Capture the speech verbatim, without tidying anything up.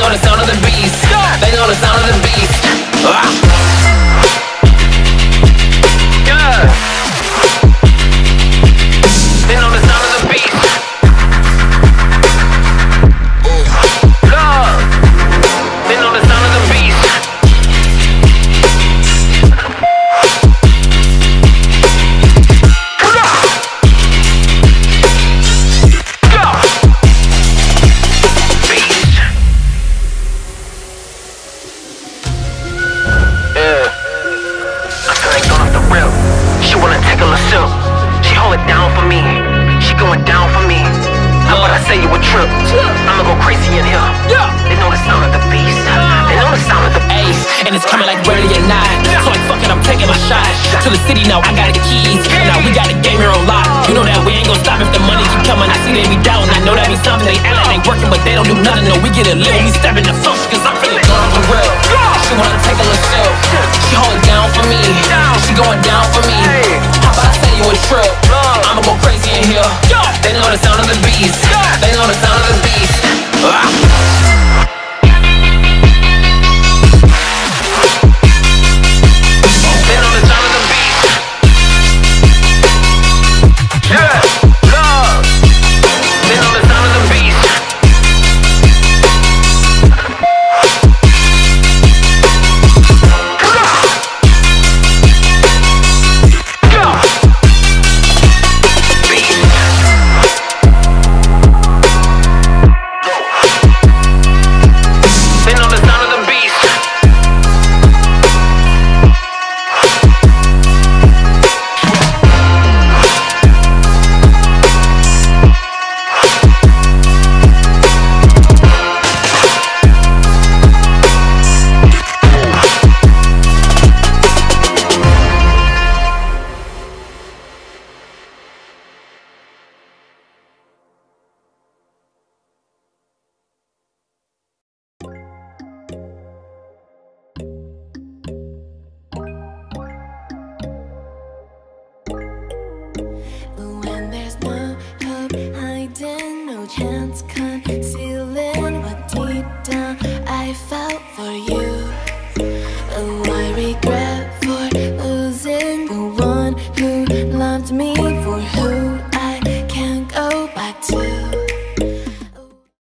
know the sound of the beast. They know the sound of the beast. Ah. Yeah. They know the sound of the beast. Love. They know the sound of the beast. I'ma go crazy in here. Yeah. They know the sound of the beast. They know the sound of the ace. And it's coming like ready or not. So like fuck it, I'm taking my shot. To the city now, I got the keys. Now we got a game here on lock. You know that we ain't gon' stop if the money keep coming. I see they be down. I know that means something. They act like they working, but they don't do nothing. No, we get it lit. We stepping the function, cause I'm feeling going for real. She wanna take a little sip. She hold it down for me. She going down for me. How about I tell you a trip? I'ma go crazy in here. They know the sound of the beast. They know the sound of the beast. Ah. Chance concealing what deep down I felt for you. Oh,